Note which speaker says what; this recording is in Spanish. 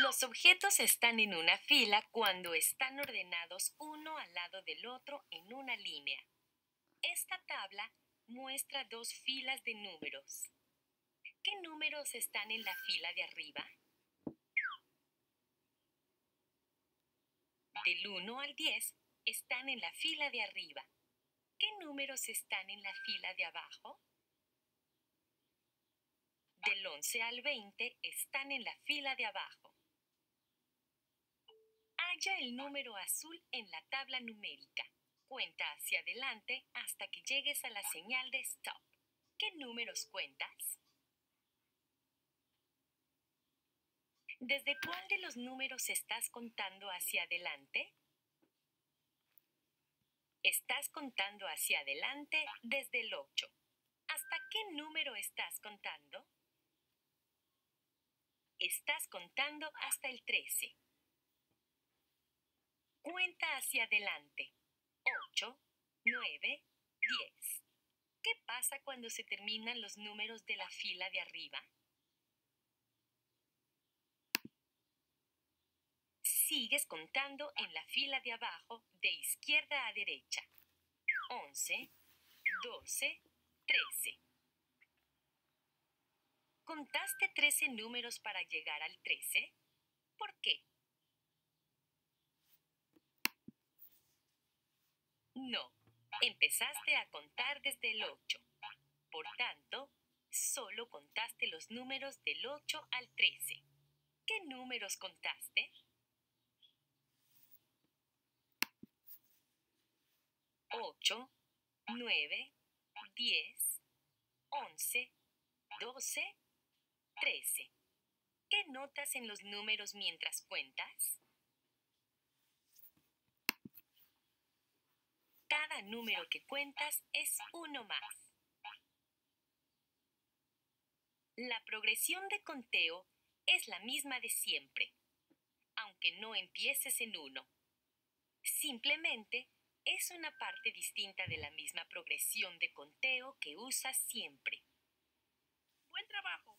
Speaker 1: Los objetos están en una fila cuando están ordenados uno al lado del otro en una línea. Esta tabla muestra dos filas de números. ¿Qué números están en la fila de arriba? Del 1 al 10 están en la fila de arriba. ¿Qué números están en la fila de abajo? Del 11 al 20 están en la fila de abajo. Halla el número azul en la tabla numérica. Cuenta hacia adelante hasta que llegues a la señal de stop. ¿Qué números cuentas? ¿Desde cuál de los números estás contando hacia adelante? Estás contando hacia adelante desde el 8. ¿Hasta qué número estás contando? Estás contando hasta el 13. Cuenta hacia adelante. 8, 9, 10. ¿Qué pasa cuando se terminan los números de la fila de arriba? Sigues contando en la fila de abajo de izquierda a derecha. 11, 12, 13. ¿Contaste 13 números para llegar al 13? ¿Por qué? No, empezaste a contar desde el 8. Por tanto, solo contaste los números del 8 al 13. ¿Qué números contaste? 8, 9, 10, 11, 12, 13. ¿Qué notas en los números mientras cuentas? Cada número que cuentas es uno más. La progresión de conteo es la misma de siempre, aunque no empieces en 1. Simplemente es una parte distinta de la misma progresión de conteo que usas siempre. ¡Buen trabajo!